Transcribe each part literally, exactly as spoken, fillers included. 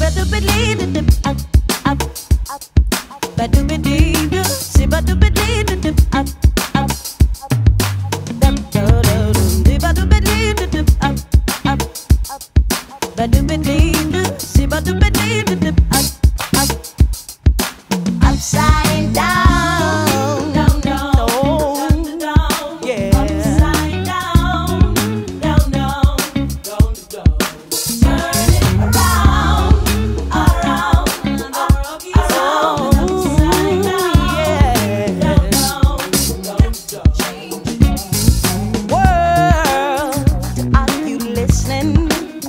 Upside down, down, down, down, yeah. Upside down, down, down, down, down. Turn it around, around, around, around. Upside down, down, down, down, down. World, are you listening?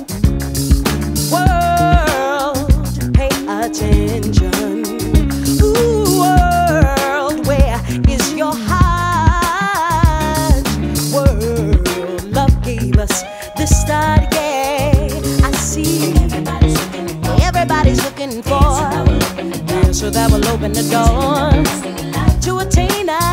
World, pay attention. This start again. I see everybody's looking for, everybody's looking for the answer that will open the door to attain us.